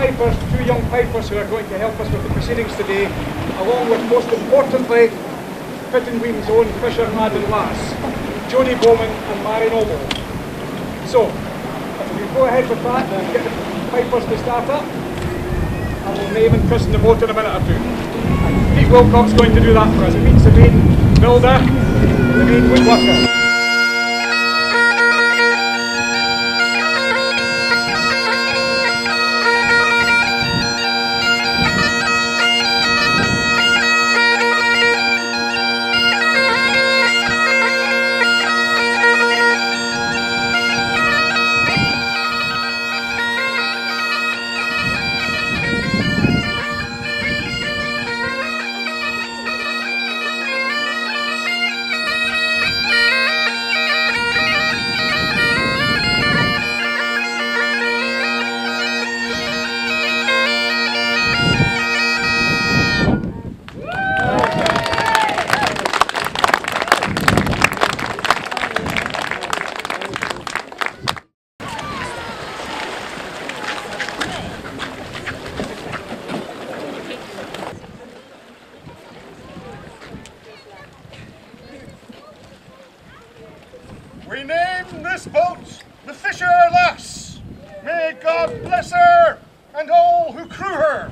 pipers, 2 young pipers who are going to help us with the proceedings today, along with, most importantly, Pittenweem's own Fisher Lad and Lass, Jodie Bowman and Mary Noble. So, if we go ahead with that and get the pipers to start up, and we'll name and christen the boat in a minute or two. And Pete Wilcock's going to do that for us. He meets the main builder, the main woodworker. We name this boat the Fisher Lass. May God bless her and all who crew her.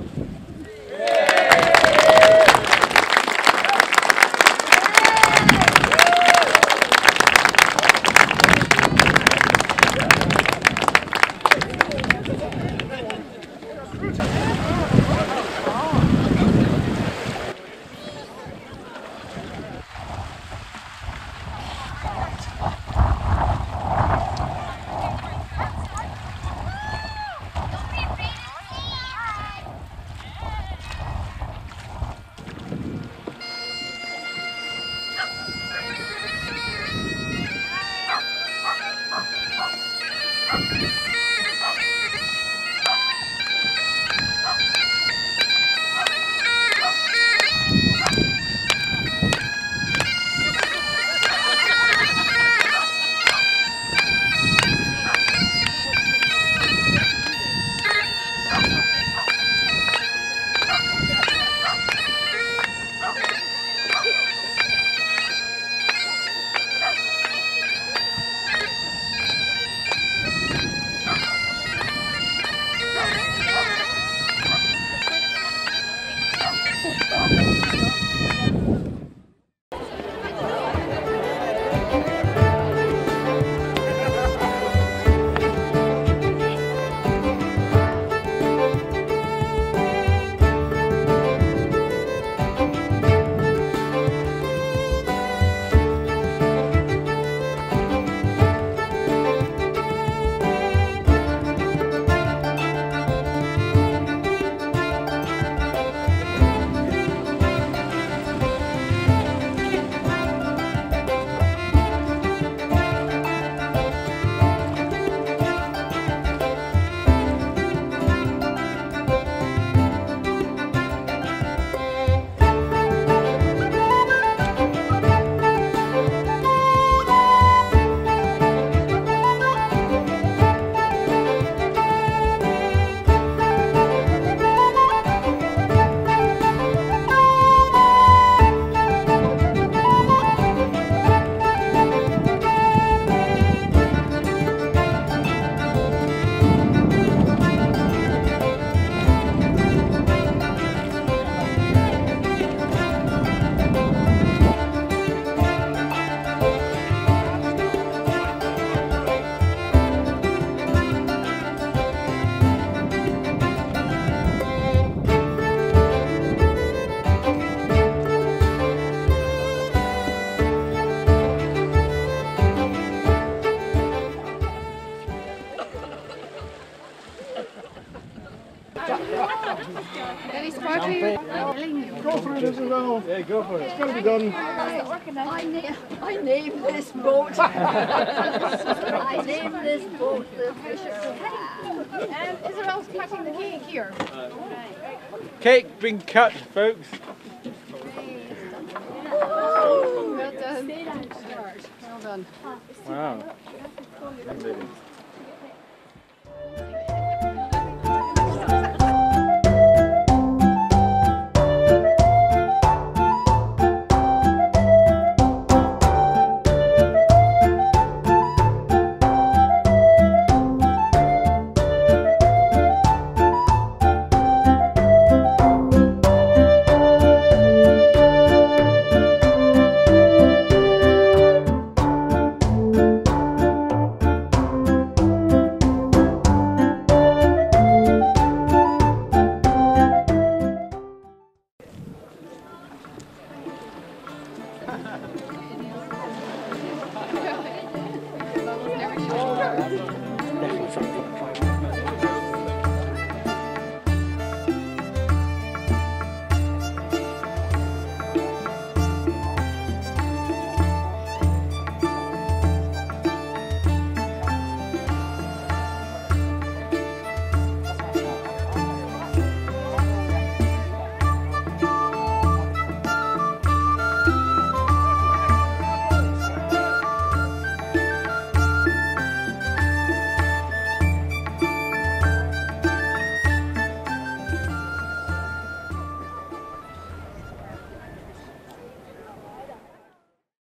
Very sporty. Go for it, Isabel. Yeah, go for it. It's got to be done. I named this boat. I named this boat the Fisher. Isabel's cutting the cake here. Cake being cut, folks. Well done. Well done. Wow.